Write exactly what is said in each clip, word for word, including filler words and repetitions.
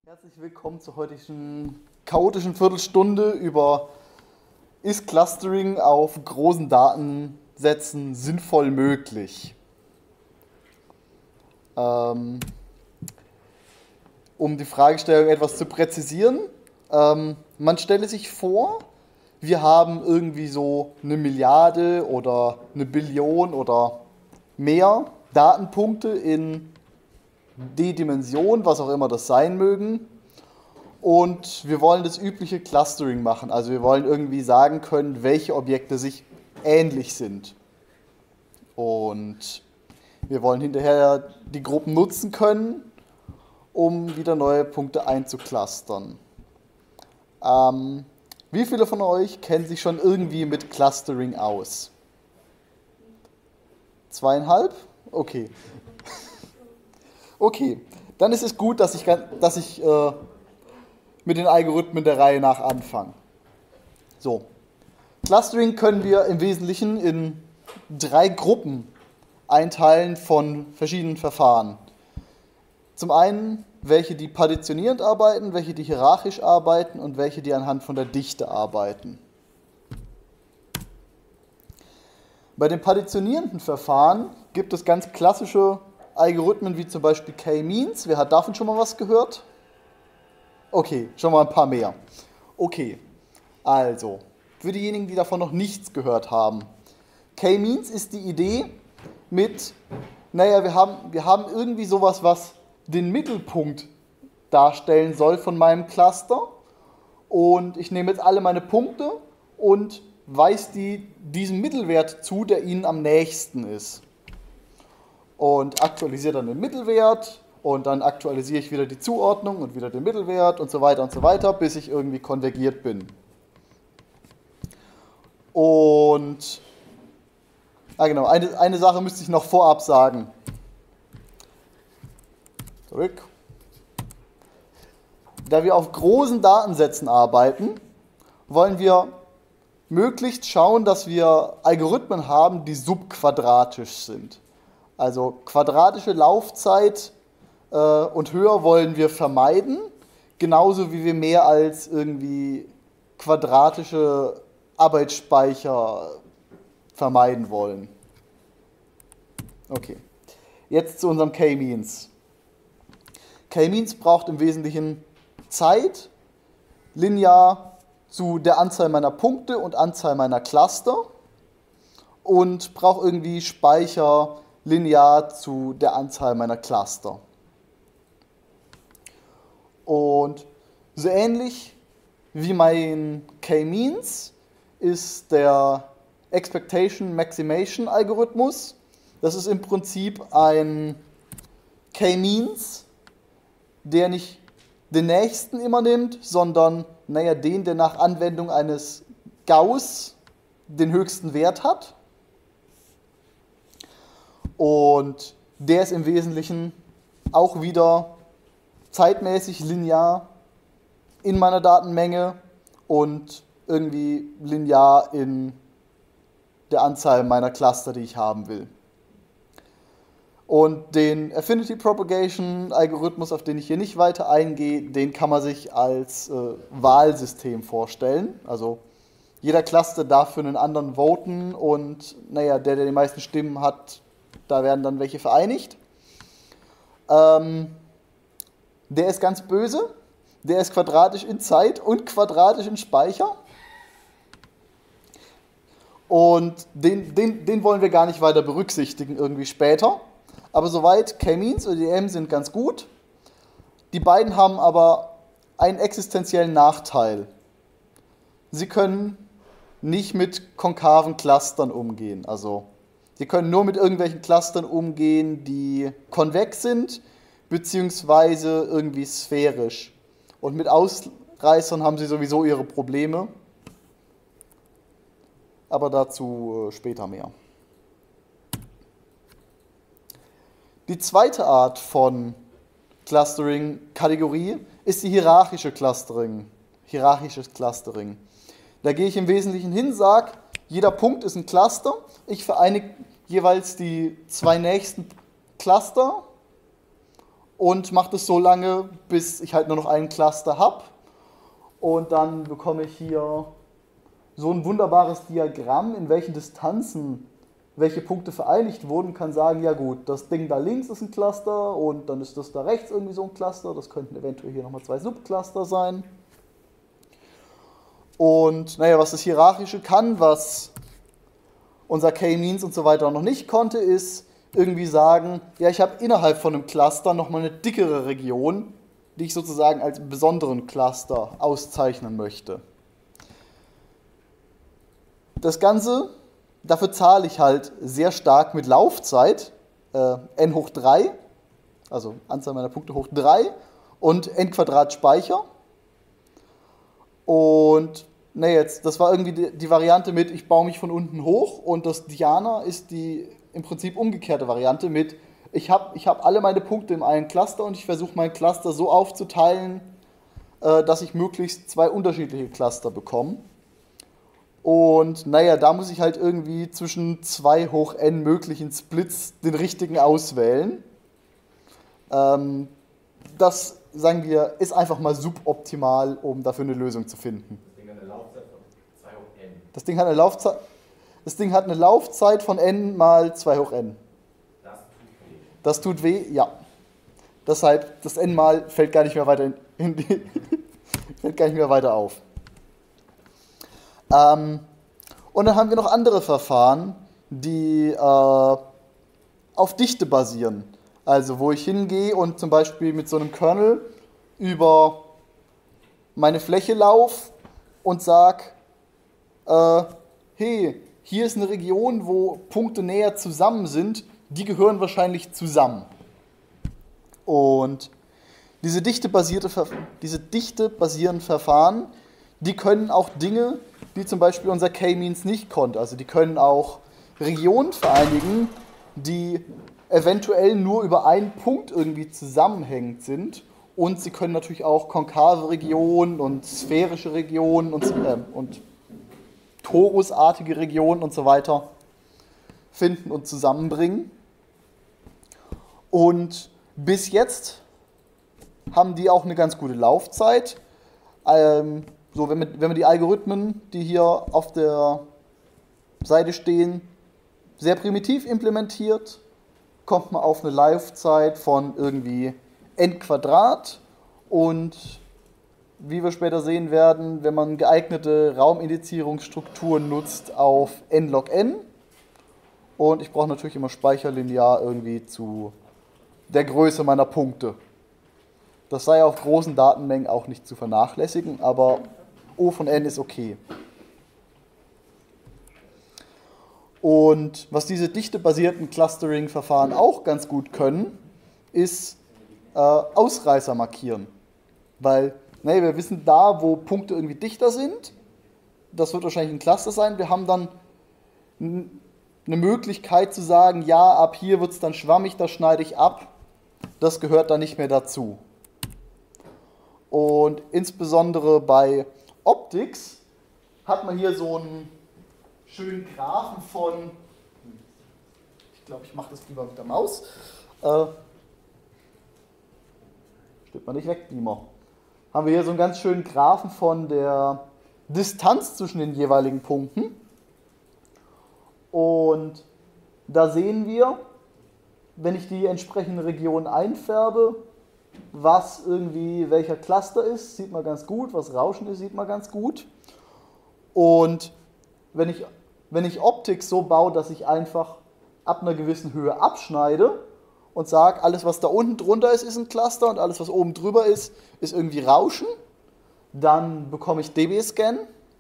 Herzlich willkommen zur heutigen chaotischen Viertelstunde über ist Clustering auf großen Datensätzen sinnvoll möglich? Ähm, um die Fragestellung etwas zu präzisieren, ähm, man stelle sich vor, wir haben irgendwie so eine Milliarde oder eine Billion oder mehr Datenpunkte in D-Dimension, was auch immer das sein mögen. Und wir wollen das übliche Clustering machen. Also wir wollen irgendwie sagen können, welche Objekte sich ähnlich sind. Und wir wollen hinterher die Gruppen nutzen können, um wieder neue Punkte einzuclustern. Ähm, wie viele von euch kennen sich schon irgendwie mit Clustering aus? Zweieinhalb? Okay. Okay, dann ist es gut, dass ich, dass ich äh, mit den Algorithmen der Reihe nach anfange. So, Clustering können wir im Wesentlichen in drei Gruppen einteilen von verschiedenen Verfahren. Zum einen welche, die partitionierend arbeiten, welche, die hierarchisch arbeiten und welche, die anhand von der Dichte arbeiten. Bei den partitionierenden Verfahren gibt es ganz klassische Algorithmen wie zum Beispiel K-Means. Wer hat davon schon mal was gehört? Okay, schon mal ein paar mehr. Okay, also, für diejenigen, die davon noch nichts gehört haben. K-Means ist die Idee mit, naja, wir haben, wir haben irgendwie sowas, was den Mittelpunkt darstellen soll von meinem Cluster. Und ich nehme jetzt alle meine Punkte und weise die diesem Mittelwert zu, der ihnen am nächsten ist. Und aktualisiere dann den Mittelwert und dann aktualisiere ich wieder die Zuordnung und wieder den Mittelwert und so weiter und so weiter, bis ich irgendwie konvergiert bin. Und, ah genau, eine, eine Sache müsste ich noch vorab sagen. Zurück. Da wir auf großen Datensätzen arbeiten, wollen wir möglichst schauen, dass wir Algorithmen haben, die subquadratisch sind. Also quadratische Laufzeit äh, und höher wollen wir vermeiden, genauso wie wir mehr als irgendwie quadratische Arbeitsspeicher vermeiden wollen. Okay, jetzt zu unserem K-Means. K-Means braucht im Wesentlichen Zeit, linear zu der Anzahl meiner Punkte und Anzahl meiner Cluster und braucht irgendwie Speicher linear zu der Anzahl meiner Cluster. Und so ähnlich wie mein K-Means ist der Expectation Maximation Algorithmus. Das ist im Prinzip ein K-Means, der nicht den nächsten immer nimmt, sondern naja, den, der nach Anwendung eines Gauss den höchsten Wert hat. Und der ist im Wesentlichen auch wieder zeitmäßig linear in meiner Datenmenge und irgendwie linear in der Anzahl meiner Cluster, die ich haben will. Und den Affinity Propagation Algorithmus, auf den ich hier nicht weiter eingehe, den kann man sich als äh, Wahlsystem vorstellen. Also jeder Cluster darf für einen anderen voten und naja, der, der die meisten Stimmen hat, da werden dann welche vereinigt. Ähm, der ist ganz böse. Der ist quadratisch in Zeit und quadratisch in Speicher. Und den, den, den wollen wir gar nicht weiter berücksichtigen irgendwie später. Aber soweit K-Means und E M sind ganz gut. Die beiden haben aber einen existenziellen Nachteil. Sie können nicht mit konkaven Clustern umgehen. Also Sie können nur mit irgendwelchen Clustern umgehen, die konvex sind, beziehungsweise irgendwie sphärisch. Und mit Ausreißern haben sie sowieso ihre Probleme. Aber dazu später mehr. Die zweite Art von Clustering-Kategorie ist die hierarchische Clustering. Hierarchisches Clustering. Da gehe ich im Wesentlichen hin, sage, jeder Punkt ist ein Cluster. Ich vereinige jeweils die zwei nächsten Cluster und mache das so lange, bis ich halt nur noch einen Cluster habe. Und dann bekomme ich hier so ein wunderbares Diagramm, in welchen Distanzen welche Punkte vereinigt wurden, kann sagen, ja gut, das Ding da links ist ein Cluster und dann ist das da rechts irgendwie so ein Cluster. Das könnten eventuell hier nochmal zwei Subcluster sein. Und naja, was das Hierarchische kann, was unser K-Means und so weiter noch nicht konnte, ist irgendwie sagen, ja, ich habe innerhalb von einem Cluster nochmal eine dickere Region, die ich sozusagen als besonderen Cluster auszeichnen möchte. Das Ganze, dafür zahle ich halt sehr stark mit Laufzeit, äh, n hoch drei, also Anzahl meiner Punkte hoch drei und n Quadrat Speicher. Und ne, jetzt, das war irgendwie die, die Variante mit, ich baue mich von unten hoch, und das Diana ist die im Prinzip umgekehrte Variante mit, ich habe ich hab alle meine Punkte in einem Cluster und ich versuche mein Cluster so aufzuteilen, äh, dass ich möglichst zwei unterschiedliche Cluster bekomme. Und naja, da muss ich halt irgendwie zwischen zwei hoch n möglichen Splits den richtigen auswählen. Ähm, das, sagen wir, ist einfach mal suboptimal, um dafür eine Lösung zu finden. Das Ding hat eine Laufzeit von zwei hoch n. Das Ding hat eine Laufzeit, das Ding hat eine Laufzeit von n mal zwei hoch n. Das tut weh. Das tut weh, ja. Deshalb, das n mal fällt gar nicht mehr weiter, in, in die, fällt gar nicht mehr weiter auf. Ähm, und dann haben wir noch andere Verfahren, die äh, auf Dichte basieren. Also wo ich hingehe und zum Beispiel mit so einem Kernel über meine Fläche laufe und sage, äh, hey, hier ist eine Region, wo Punkte näher zusammen sind, die gehören wahrscheinlich zusammen. Und diese dichtebasierte, diese dichtebasierenden Verfahren, die können auch Dinge, die zum Beispiel unser K-Means nicht konnte. Also die können auch Regionen vereinigen, die eventuell nur über einen Punkt irgendwie zusammenhängend sind. Und sie können natürlich auch konkave Regionen und sphärische Regionen und, äh, und torusartige Regionen und so weiter finden und zusammenbringen. Und bis jetzt haben die auch eine ganz gute Laufzeit. Ähm, So, wenn man, wenn man die Algorithmen, die hier auf der Seite stehen, sehr primitiv implementiert, kommt man auf eine Laufzeit von irgendwie n Quadrat, und wie wir später sehen werden, wenn man geeignete Raumindizierungsstrukturen nutzt, auf n log n, und ich brauche natürlich immer Speicherlinear irgendwie zu der Größe meiner Punkte. Das sei auf großen Datenmengen auch nicht zu vernachlässigen, aber O von n ist okay. Und was diese dichtebasierten Clustering-Verfahren auch ganz gut können, ist äh, Ausreißer markieren. Weil, ne, wir wissen da, wo Punkte irgendwie dichter sind, das wird wahrscheinlich ein Cluster sein, wir haben dann eine Möglichkeit zu sagen, ja, ab hier wird es dann schwammig, das schneide ich ab, das gehört dann nicht mehr dazu. Und insbesondere bei Optics hat man hier so einen schönen Graphen von, ich glaube, ich mache das lieber mit der Maus, äh, steht man nicht weg, Beamer. Haben wir hier so einen ganz schönen Graphen von der Distanz zwischen den jeweiligen Punkten. Und da sehen wir, wenn ich die entsprechende Region einfärbe, was irgendwie welcher Cluster ist, sieht man ganz gut, was Rauschen ist, sieht man ganz gut. Und wenn ich, wenn ich Optik so baue, dass ich einfach ab einer gewissen Höhe abschneide und sage, alles was da unten drunter ist, ist ein Cluster und alles was oben drüber ist, ist irgendwie Rauschen, dann bekomme ich D B-Scan.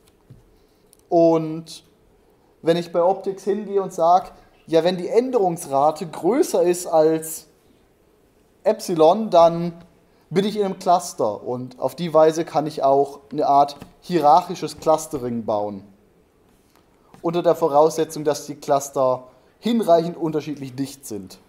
Und wenn ich bei Optics hingehe und sage, ja, wenn die Änderungsrate größer ist als Epsilon, dann bin ich in einem Cluster, und auf die Weise kann ich auch eine Art hierarchisches Clustering bauen. Unter der Voraussetzung, dass die Cluster hinreichend unterschiedlich dicht sind.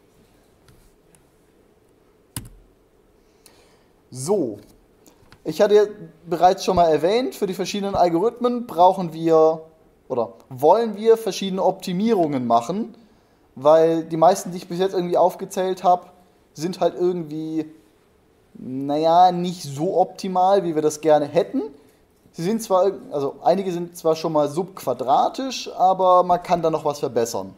So, ich hatte ja bereits schon mal erwähnt, für die verschiedenen Algorithmen brauchen wir oder wollen wir verschiedene Optimierungen machen, weil die meisten, die ich bis jetzt irgendwie aufgezählt habe, sind halt irgendwie naja, nicht so optimal, wie wir das gerne hätten. Sie sind zwar, also einige sind zwar schon mal subquadratisch, aber man kann da noch was verbessern.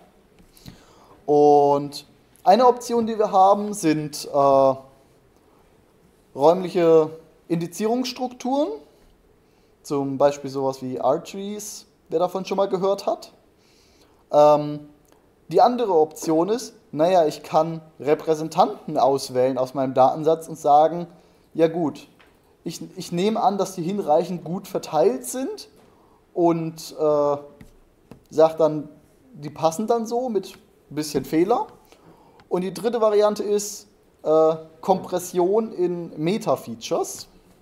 Und eine Option, die wir haben, sind äh, räumliche Indizierungsstrukturen, zum Beispiel sowas wie R-Trees, wer davon schon mal gehört hat. Ähm, die andere Option ist, naja, ich kann Repräsentanten auswählen aus meinem Datensatz und sagen, ja gut, ich, ich nehme an, dass die hinreichend gut verteilt sind und äh, sage dann, die passen dann so mit ein bisschen Fehler. Und die dritte Variante ist äh, Kompression in Meta-Features.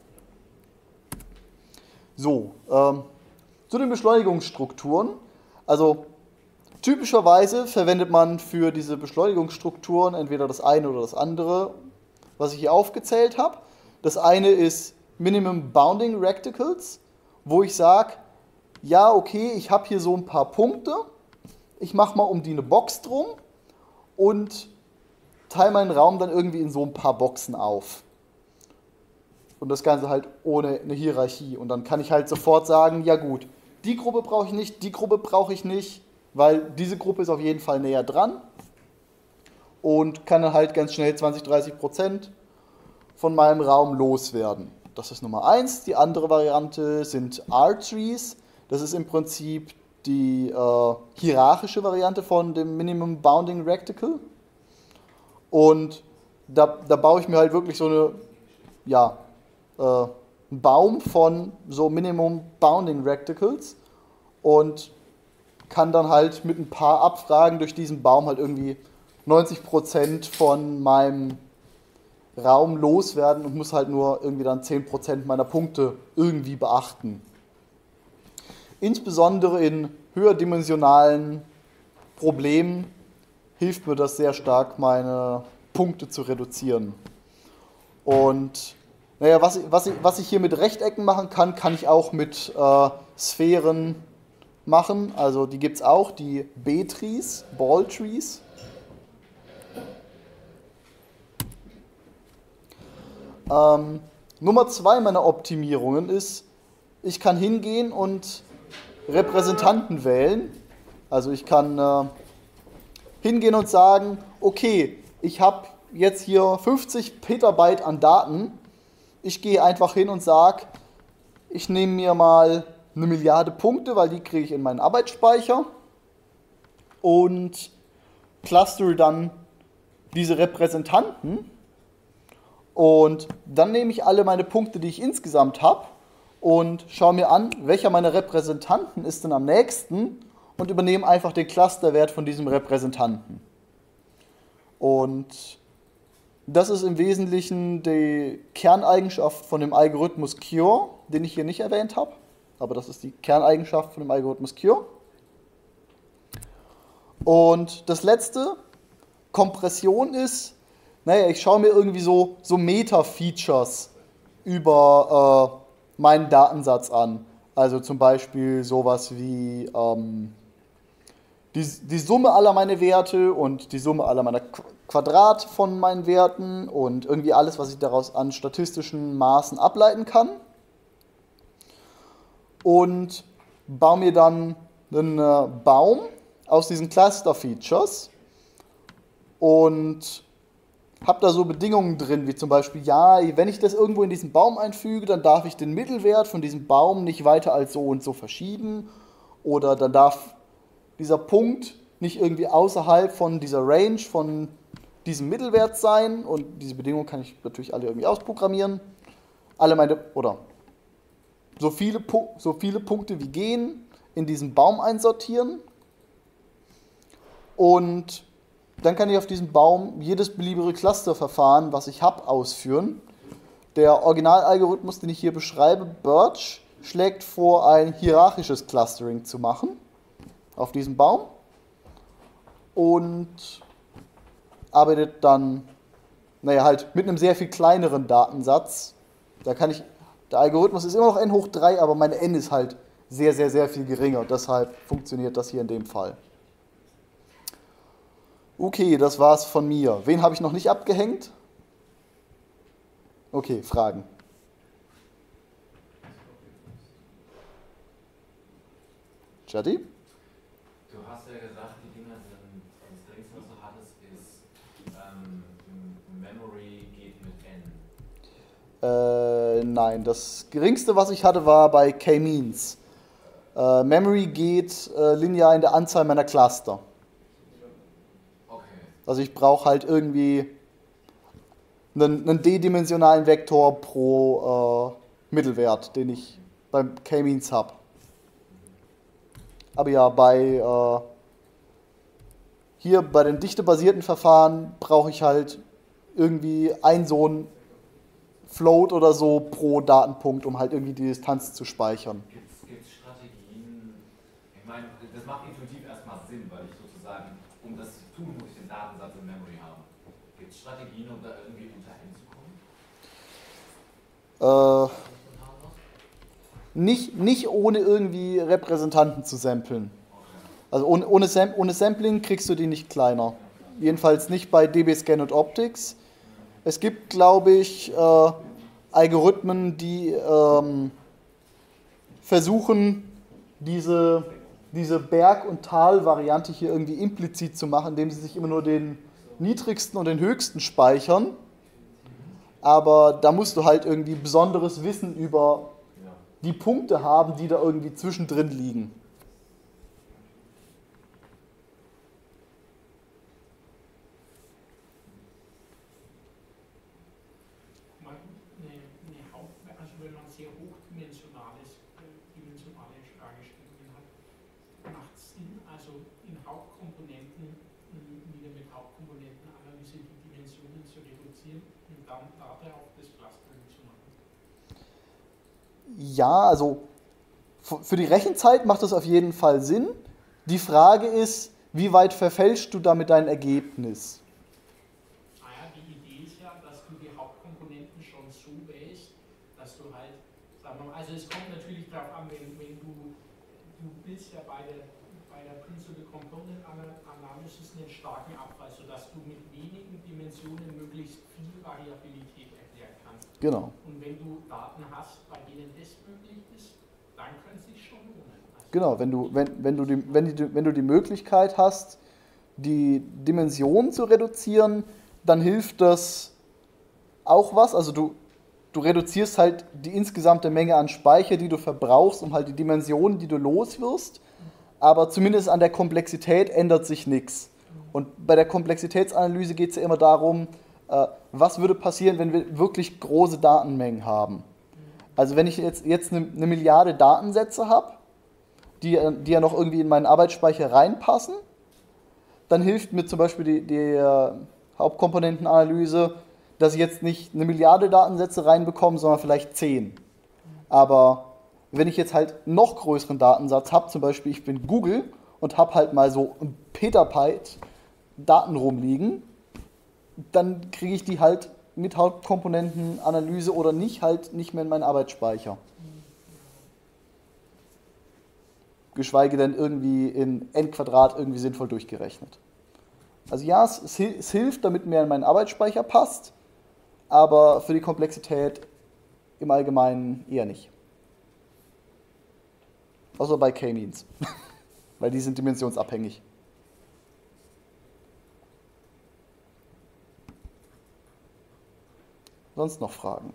So, ähm, zu den Beschleunigungsstrukturen. Also typischerweise verwendet man für diese Beschleunigungsstrukturen entweder das eine oder das andere, was ich hier aufgezählt habe. Das eine ist Minimum Bounding Rectangles, wo ich sage, ja okay, ich habe hier so ein paar Punkte, ich mache mal um die eine Box drum und teile meinen Raum dann irgendwie in so ein paar Boxen auf. Und das Ganze halt ohne eine Hierarchie. Und dann kann ich halt sofort sagen, ja gut, die Gruppe brauche ich nicht, die Gruppe brauche ich nicht, weil diese Gruppe ist auf jeden Fall näher dran und kann dann halt ganz schnell zwanzig, dreißig Prozent von meinem Raum loswerden. Das ist Nummer eins. Die andere Variante sind R-Trees. Das ist im Prinzip die äh, hierarchische Variante von dem Minimum Bounding Rectangle. Und da, da baue ich mir halt wirklich so eine, ja, äh, einen Baum von so Minimum Bounding Rectangles und kann dann halt mit ein paar Abfragen durch diesen Baum halt irgendwie neunzig Prozent von meinem Raum loswerden und muss halt nur irgendwie dann zehn Prozent meiner Punkte irgendwie beachten. Insbesondere in höherdimensionalen Problemen hilft mir das sehr stark, meine Punkte zu reduzieren. Und naja, was, was, ich, was ich hier mit Rechtecken machen kann, kann ich auch mit äh, Sphären machen. Also die gibt es auch, die B-Trees, Ball-Trees. Ähm, Nummer zwei meiner Optimierungen ist, ich kann hingehen und Repräsentanten wählen. Also ich kann äh, hingehen und sagen, okay, ich habe jetzt hier fünfzig Petabyte an Daten. Ich gehe einfach hin und sage, ich nehme mir mal eine Milliarde Punkte, weil die kriege ich in meinen Arbeitsspeicher und clustere dann diese Repräsentanten und dann nehme ich alle meine Punkte, die ich insgesamt habe und schaue mir an, welcher meiner Repräsentanten ist denn am nächsten und übernehme einfach den Clusterwert von diesem Repräsentanten. Und das ist im Wesentlichen die Kerneigenschaft von dem Algorithmus Cure, den ich hier nicht erwähnt habe. Aber das ist die Kerneigenschaft von dem Algorithmus Cure. Und das letzte, Kompression ist, naja, ich schaue mir irgendwie so, so Meta-Features über äh, meinen Datensatz an. Also zum Beispiel sowas wie ähm, die, die Summe aller meiner Werte und die Summe aller meiner Quadrat von meinen Werten und irgendwie alles, was ich daraus an statistischen Maßen ableiten kann. Und baue mir dann einen äh, Baum aus diesen Cluster-Features und habe da so Bedingungen drin, wie zum Beispiel, ja, wenn ich das irgendwo in diesen Baum einfüge, dann darf ich den Mittelwert von diesem Baum nicht weiter als so und so verschieben oder dann darf dieser Punkt nicht irgendwie außerhalb von dieser Range von diesem Mittelwert sein und diese Bedingungen kann ich natürlich alle irgendwie ausprogrammieren. Alle meine, oder so viele, so viele Punkte wie gehen in diesen Baum einsortieren und dann kann ich auf diesem Baum jedes beliebige Clusterverfahren, was ich habe, ausführen. Der Originalalgorithmus, den ich hier beschreibe, Birch, schlägt vor, ein hierarchisches Clustering zu machen auf diesem Baum und arbeitet dann, naja, halt mit einem sehr viel kleineren Datensatz. Da kann ich, der Algorithmus ist immer noch n hoch drei, aber meine n ist halt sehr, sehr, sehr viel geringer. Deshalb funktioniert das hier in dem Fall. Okay, das war's von mir. Wen habe ich noch nicht abgehängt? Okay, Fragen. Chatti? Du hast ja gesagt, die Dinger sind, das geringste, was du hattest, ist ähm, Memory geht mit N. Äh, nein, das geringste, was ich hatte, war bei K-Means. Äh, Memory geht äh, linear in der Anzahl meiner Cluster. Okay. Also ich brauche halt irgendwie einen, einen d-dimensionalen Vektor pro äh, Mittelwert, den ich beim K-Means habe. Aber ja, bei äh, hier bei den dichtebasierten Verfahren brauche ich halt irgendwie ein so ein Float oder so pro Datenpunkt, um halt irgendwie die Distanz zu speichern. Gibt es Strategien? Ich meine, das macht intuitiv erstmal Sinn, weil ich sozusagen, um das zu tun, muss ich den Datensatz in Memory haben. Gibt es Strategien, um da irgendwie unter N zu kommen? Äh, nicht, nicht ohne irgendwie Repräsentanten zu samplen. Also ohne, ohne, Sam ohne Sampling kriegst du die nicht kleiner. Jedenfalls nicht bei D B-Scan und Optics. Es gibt, glaube ich, äh, Algorithmen, die ähm, versuchen, diese, diese Berg- und Tal-Variante hier irgendwie implizit zu machen, indem sie sich immer nur den niedrigsten und den höchsten speichern. Aber da musst du halt irgendwie besonderes Wissen über die Punkte haben, die da irgendwie zwischendrin liegen. Also wenn man sehr hochdimensionales, äh, dimensionale Fragestellungen hat, macht es Sinn, also in Hauptkomponenten wieder mit Hauptkomponentenanalyse die Dimensionen zu reduzieren und dann darauf das Clustering zu machen? Ja, also für die Rechenzeit macht das auf jeden Fall Sinn. Die Frage ist, wie weit verfälschst du damit dein Ergebnis? Naja, die Idee ist ja, dass du die Hauptkomponenten schon so wählst, dass du halt, sagen wir mal, also es kommt natürlich darauf an, wenn, wenn du, du willst ja bei der, bei der Principal Component Analysis einen starken Abfall, sodass du mit wenigen Dimensionen möglichst viel Variabilität erklären kannst. Genau. Und wenn du Daten hast, bei denen das möglich ist, dann können sie sich schon lohnen. Also Genau, wenn du, wenn, wenn, du die, wenn, die, wenn du die Möglichkeit hast, die Dimension zu reduzieren, dann hilft das auch was. Also du, du reduzierst halt die insgesamte Menge an Speicher, die du verbrauchst, um halt die Dimensionen, die du los wirst. Aber zumindest an der Komplexität ändert sich nichts. Und bei der Komplexitätsanalyse geht es ja immer darum, äh, was würde passieren, wenn wir wirklich große Datenmengen haben. Also wenn ich jetzt, jetzt eine, eine Milliarde Datensätze habe, die, die ja noch irgendwie in meinen Arbeitsspeicher reinpassen, dann hilft mir zum Beispiel die, die äh, Hauptkomponentenanalyse, dass ich jetzt nicht eine Milliarde Datensätze reinbekomme, sondern vielleicht zehn. Aber wenn ich jetzt halt noch größeren Datensatz habe, zum Beispiel ich bin Google und habe halt mal so ein Petabyte Daten rumliegen, dann kriege ich die halt mit Hauptkomponentenanalyse oder nicht halt nicht mehr in meinen Arbeitsspeicher. Geschweige denn irgendwie in n Quadrat irgendwie sinnvoll durchgerechnet. Also ja, es, es, es hilft, damit mir in meinen Arbeitsspeicher passt, aber für die Komplexität im Allgemeinen eher nicht. Außer bei K-Means, weil die sind dimensionsabhängig. Sonst noch Fragen?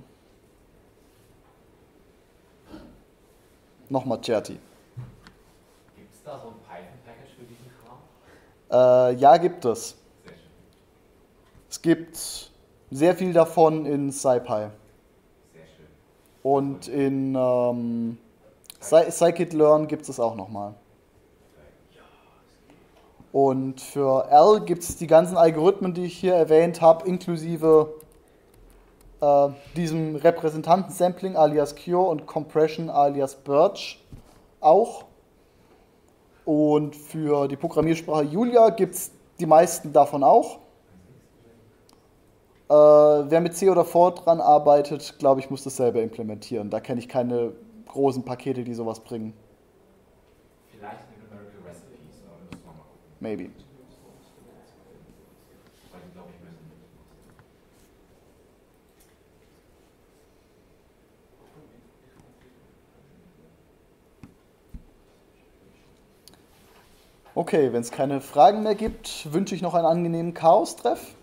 Nochmal Cherty. Gibt es da so ein Python-Package für diesen Kram? Äh, ja, gibt es. Sehr schön. Es gibt sehr viel davon in SciPy. Sehr schön. Und in ähm, Sci- Scikit-Learn gibt es es auch nochmal. Und für R gibt es die ganzen Algorithmen, die ich hier erwähnt habe, inklusive äh, diesem Repräsentantensampling alias Cure und Compression alias Birch auch. Und für die Programmiersprache Julia gibt es die meisten davon auch. Äh, wer mit C oder Fortran arbeitet, glaube ich, muss das selber implementieren. Da kenne ich keine großen Pakete, die sowas bringen. Vielleicht eine Numerical Recipes, aber müssen wir mal gucken. Maybe. Weil die, glaube ich, müssen. Okay, wenn es keine Fragen mehr gibt, wünsche ich noch einen angenehmen Chaos-Treff.